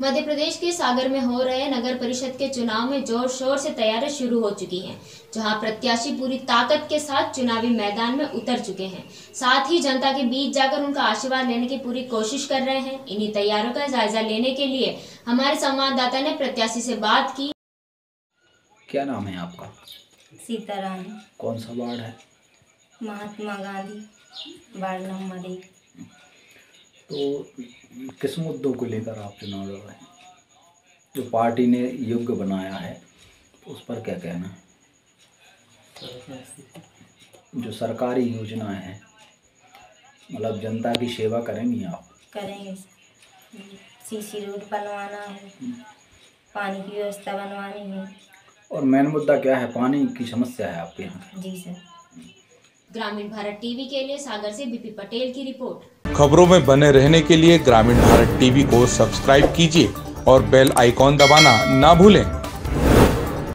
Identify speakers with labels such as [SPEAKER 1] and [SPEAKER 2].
[SPEAKER 1] मध्य प्रदेश के सागर में हो रहे नगर परिषद के चुनाव में जोर शोर से तैयारियां शुरू हो चुकी हैं, जहां प्रत्याशी पूरी ताकत के साथ चुनावी मैदान में उतर चुके हैं। साथ ही जनता के बीच जाकर उनका आशीर्वाद लेने की पूरी कोशिश कर रहे हैं। इन्हीं तैयारियों का जायजा लेने के लिए हमारे संवाददाता ने प्रत्याशी से बात की।
[SPEAKER 2] क्या नाम है आपका?
[SPEAKER 3] सीतारानी।
[SPEAKER 2] कौन सा वार्ड है?
[SPEAKER 3] Mahatma Gandhi, ward number 1।
[SPEAKER 2] तो किस मुद्दों को लेकर आप चुनाव लड़ रहे हैं? जो पार्टी ने योग्य बनाया है उस पर क्या कहना है? जो सरकारी योजनाएं हैं, मतलब जनता की सेवा करेंगी आप?
[SPEAKER 3] करेंगे सर। सीसी रोड बनवाना है, पानी की व्यवस्था बनवानी है।
[SPEAKER 2] और मेन मुद्दा क्या है? पानी की समस्या है आपके यहाँ?
[SPEAKER 3] जी सर।
[SPEAKER 1] ग्रामीण भारत टीवी के लिए सागर से बीपी पटेल की रिपोर्ट।
[SPEAKER 4] खबरों में बने रहने के लिए ग्रामीण भारत टीवी को सब्सक्राइब कीजिए और बेल आइकॉन दबाना ना भूलें।